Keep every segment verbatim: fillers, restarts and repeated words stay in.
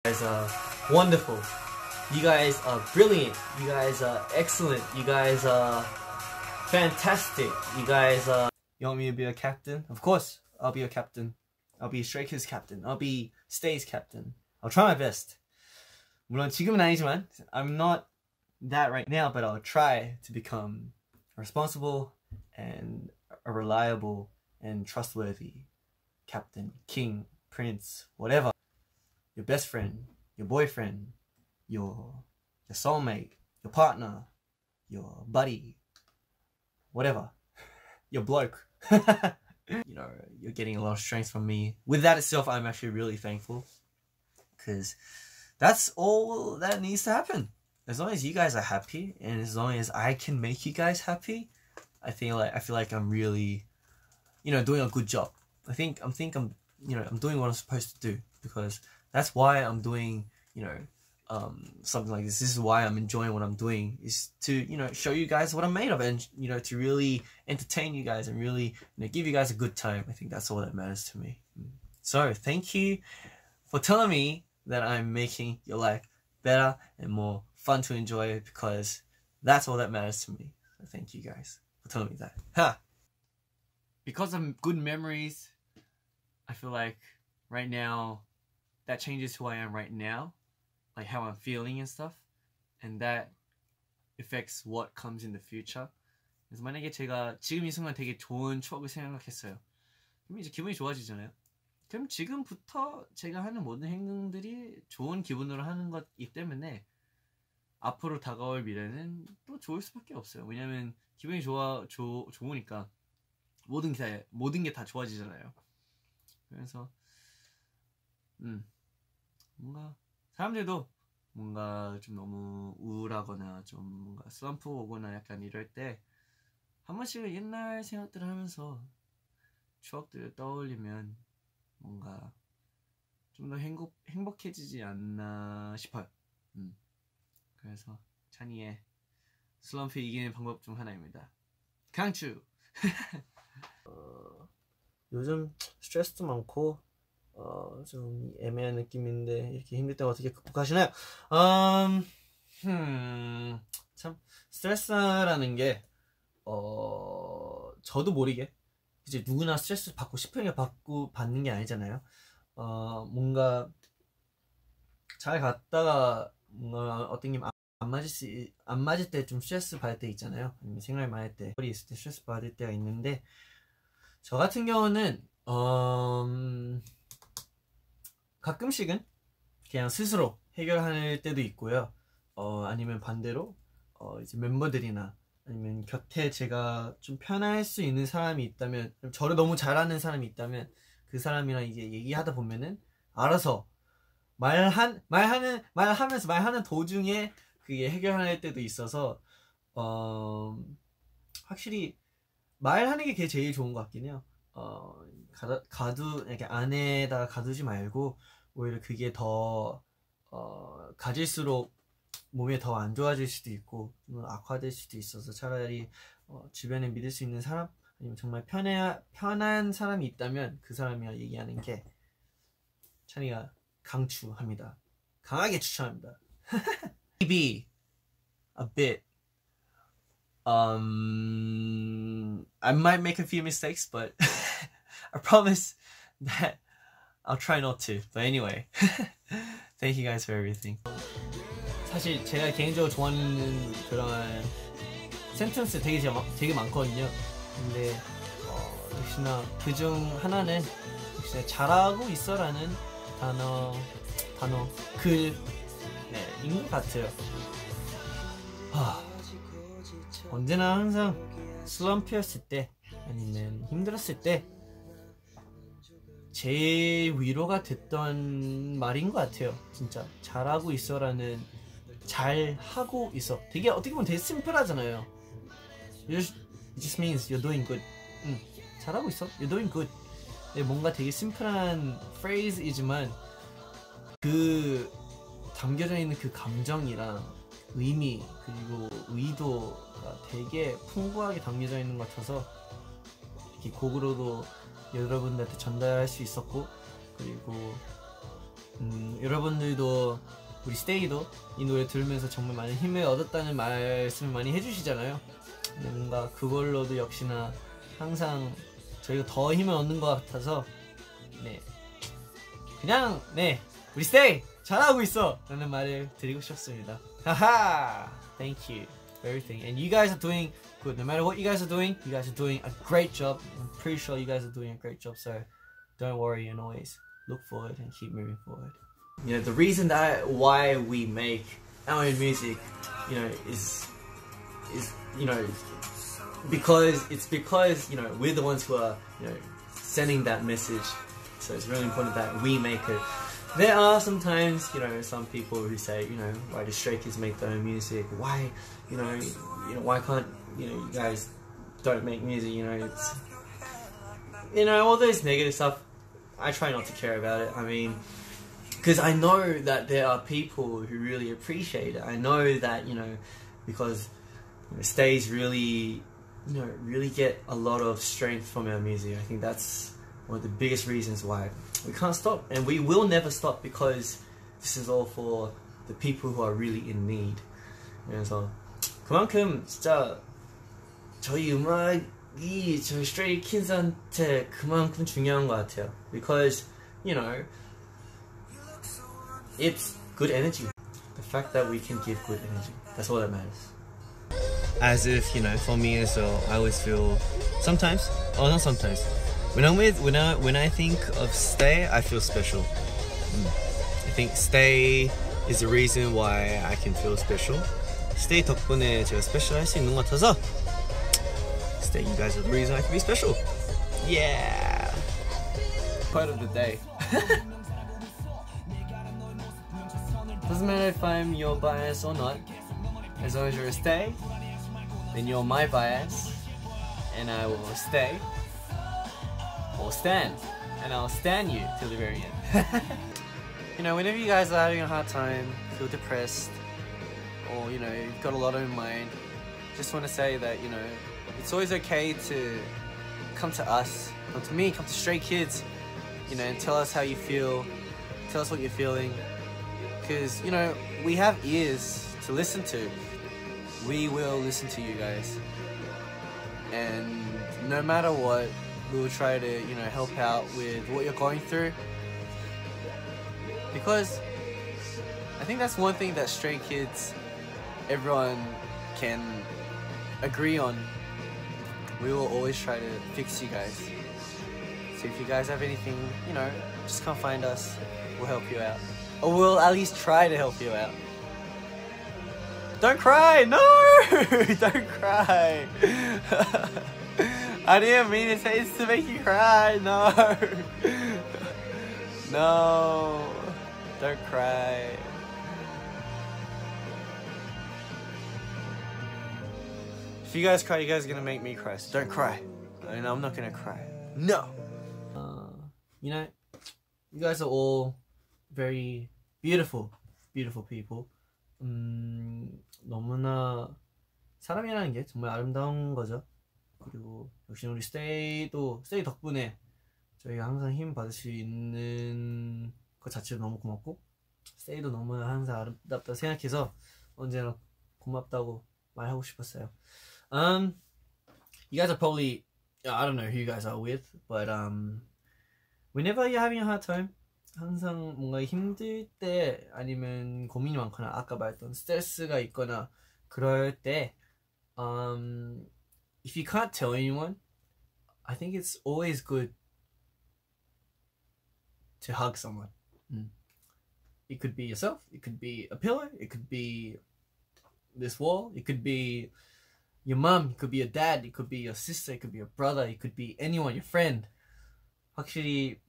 guys are wonderful. You guys are brilliant. You guys are excellent. You guys are fantastic. You guys are... You want me to be a captain? Of course, I'll be a captain. I'll be Stray Kids captain. I'll be Stay's captain. I'll try my best. 물론 지금은 아니지만 I'm not that right now, but I'll try to become responsible and a reliable and trustworthy captain, king, prince, whatever. Your best friend, your boyfriend, your your soulmate, your partner, your buddy, whatever, your bloke. You know, you're getting a lot of strength from me. With that itself, I'm actually really thankful, because that's all that needs to happen. As long as you guys are happy, and as long as I can make you guys happy, I feel like I feel like I'm really, you know, doing a good job. I think I'm think I'm you know I'm doing what I'm supposed to do, because that's why I'm doing you know um, something like this. This is why I'm enjoying what I'm doing, is to you know show you guys what I'm made of, and you know to really entertain you guys and really you know give you guys a good time. I think that's all that matters to me. So thank you for telling me that I'm making your life better and more fun to enjoy, because that's all that matters to me. So thank you guys for telling me that. Ha! Because of good memories, I feel like right now that changes who I am right now, like how I'm feeling and stuff, and that affects what comes in the future. 그래서 만약에 제가 지금 이 순간 되게 좋은 추억을 생각했어요. 그럼 이제 기분이 좋아지잖아요. 그럼 지금부터 제가 하는 모든 행동들이 좋은 기분으로 하는 것이기 때문에 앞으로 다가올 미래는 또 좋을 수밖에 없어요. 왜냐면 기분이 좋아 조, 좋으니까 모든 게 모든 게 다 좋아지잖아요. 그래서 음 뭔가 사람들도 뭔가 좀 너무 우울하거나 좀 뭔가 슬럼프 오거나 약간 이럴 때 한 번씩은 옛날 생각들을 하면서 추억들을 떠올리면 뭔가 좀 더 행복, 행복해지지 않나 싶어요. 음. 그래서 찬이의 슬럼프 이기는 방법 중 하나입니다. 강추! 어, 요즘 스트레스도 많고 어, 좀 애매한 느낌인데 이렇게 힘들 때 어떻게 극복하시나요? 음, 음, 참 스트레스라는 게 어, 저도 모르게 이제 누구나 스트레스 받고 싶으니까 받고 받는 게 아니잖아요. 어, 뭔가 잘 갔다가 뭔가 어떤 게 안 맞을 수, 안 맞을 때 좀 스트레스 받을 때 있잖아요. 아니면 생각이 많을 때, 머리 있을 때 스트레스 받을 때가 있는데, 저 같은 경우는 어, 음, 가끔씩은 그냥 스스로 해결할 때도 있고요. 어, 아니면 반대로 어, 이제 멤버들이나 아니면 곁에 제가 좀 편할 수 있는 사람이 있다면, 저를 너무 잘하는 사람이 있다면 그 사람이랑 이제 얘기하다 보면은 알아서 말한 말하는 말하면서 말하는 도중에 그게 해결할 때도 있어서 어, 확실히 말하는 게 그게 제일 좋은 것 같긴 해요. 어, 가두, 가두 이렇게 안에다가 가두지 말고 오히려 그게 더 어, 가질수록 몸에 더 안 좋아질 수도 있고 악화될 수도 있어서 차라리 어, 주변에 믿을 수 있는 사람, 아니면 정말 편해, 편한 사람이 있다면 그 사람이랑 얘기하는 게 찬이가 강추합니다. 강하게 추천합니다. Maybe a bit um I might make a few mistakes, but I promise that I'll try not to. But anyway, thank you guys for everything. 사실 제가 개인적으로 좋아하는 그런 센텐스 되게 되게 많거든요. 근데 어, 역시나 그중 하나는 역시나 잘하고 있어라는 단어 단어 글 네, 인 것 같아요. 하, 언제나 항상 슬럼프였을 때 아니면 힘들었을 때 제일 위로가 됐던 말인 것 같아요. 진짜 잘하고 있어라는, 잘하고 있어, 되게 어떻게 보면 되게 심플하잖아요. It just means you're doing good. 응, 잘하고 있어, you're doing good. 뭔가 되게 심플한 phrase이지만 그 담겨져 있는 그 감정이랑 의미 그리고 의도가 되게 풍부하게 담겨져 있는 것 같아서 이렇게 곡으로도 여러분들한테 전달할 수 있었고, 그리고 음, 여러분들도 우리 스테이도 이 노래 들으면서 정말 많은 힘을 얻었다는 말씀을 많이 해주시잖아요. 근데 뭔가 그걸로도 역시나 항상 저희가 더 힘을 얻는 것 같아서 네 그냥 네 우리 스테이 잘하고 있어 라는 말을 드리고 싶습니다. 하하! Thank you for everything. And you guys are doing good. No matter what you guys are doing, you guys are doing a great job. I'm pretty sure you guys are doing a great job, so don't worry and always look forward and keep moving forward. You know, the reason that why we make our own music, you know, is is you know because it's because you know we're the ones who are you know sending that message. So it's really important that we make it. There are sometimes, you know, some people who say, you know, why do Stray Kids make their own music? Why, you know, you know, why can't, you know, you guys don't make music? You know, it's, you know, all those negative stuff. I try not to care about it. I mean, because I know that there are people who really appreciate it. I know that, you know, because you know, Stays really, you know, really get a lot of strength from our music. I think that's one of the biggest reasons why we can't stop, and we will never stop, because this is all for the people who are really in need. 그래서 그만큼 진짜 저희 음악이 저희 Stray Kids한테 그만큼 중요한 것 같아요. Because you know it's good energy. The fact that we can give good energy, that's all that matters. As if, you know, for me as well, I always feel sometimes, oh not sometimes, when I'm with, when I, when I think of Stay, I feel special. Mm. I think Stay is the reason why I can feel special. Stay 덕분에 제가 special 할 수 있는 것 같아서 Stay, you guys are the reason I can be special. Yeah! Part of the day. Doesn't matter if I'm your bias or not. As long as you're a Stay, then you're my bias, and I will stay. Or stand, and I'll stand you till the very end. You know, whenever you guys are having a hard time, feel depressed, or you know, you've got a lot on your mind, just want to say that, you know, it's always okay to come to us, come to me, come to Stray Kids, you know, and tell us how you feel, tell us what you're feeling, because, you know, we have ears to listen to. We will listen to you guys, and no matter what, we will try to, you know, help out with what you're going through, because I think that's one thing that Stray Kids, everyone can agree on. We will always try to fix you guys. So if you guys have anything, you know, just come find us. We'll help you out, or we'll at least try to help you out. Don't cry! No! Don't cry! I didn't mean to say this to make you cry, no! No! Don't cry. If you guys cry, you guys are gonna make me cry, so don't cry. I mean, I'm not gonna cry. No! Uh, you know, you guys are all very beautiful, beautiful people. 음, 너무나 사람이라는 게 정말 아름다운 거죠. 그리고 역시 우리 스테이도 스테이 덕분에 저희가 항상 힘 받을 수 있는 것 자체도 너무 고맙고, 스테이도 너무 항상 아름답다 생각해서 언제나 고맙다고 말하고 싶었어요. Um, you guys are probably, I don't know who you guys are with, but um, whenever you're having a hard time, 항상 뭔가 힘들 때 아니면 고민이 많거나 아까 말했던 스트레스가 있거나 그럴 때 um, if you can't tell anyone, I think it's always good to hug someone. Mm. It could be yourself, it could be a pillow, it could be this wall, it could be your mom, it could be your dad, it could be your sister, it could be your brother, it could be anyone, your friend. 확실히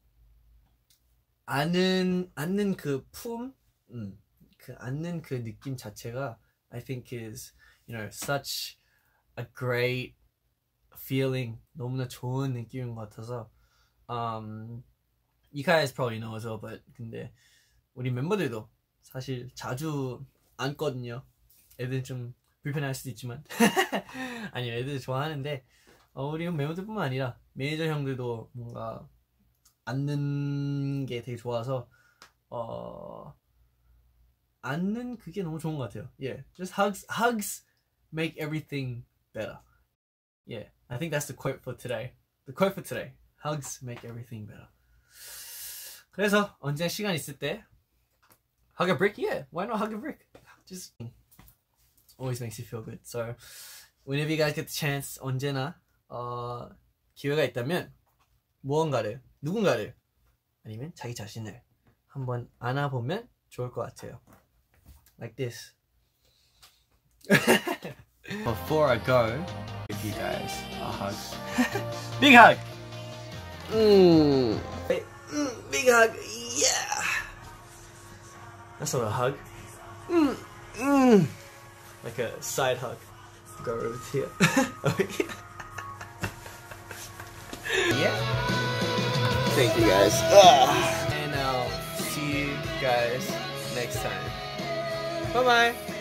안는 안는 그 품, 음, 그 안는 그 느낌 자체가 I think is, you know, such a great feeling. 너무나 좋은 느낌인 것 같아서 um, you guys probably know as well, but 근데 우리 멤버들도 사실 자주 안거든요. 애들은 좀 불편할 수도 있지만 아니요, 애들 좋아하는데 어, 우리 멤버들뿐만 아니라 매니저 형들도 뭔가 안는 게 되게 좋아서 어 안는 그게 너무 좋은 것 같아요. Yeah, just hugs. Hugs make everything better. Yeah, I think that's the quote for today. The quote for today. Hugs make everything better. 그래서 언제 시간 있을 때 hug a brick. Yeah, why not hug a brick? Just always makes you feel good. So whenever you guys get the chance, 언제나 어, 기회가 있다면 무언가를, 누군가를 아니면 자기 자신을 한번 안아보면 좋을 것 같아요. Like this. Before I go, give you guys a hug. Big hug. Mm. Mm, big hug. Yeah. That's not a hug. Mm. Mm. Like a side hug. Go over here. Over here. Yeah. Thank you guys. Ugh. And I'll see you guys next time. Bye bye.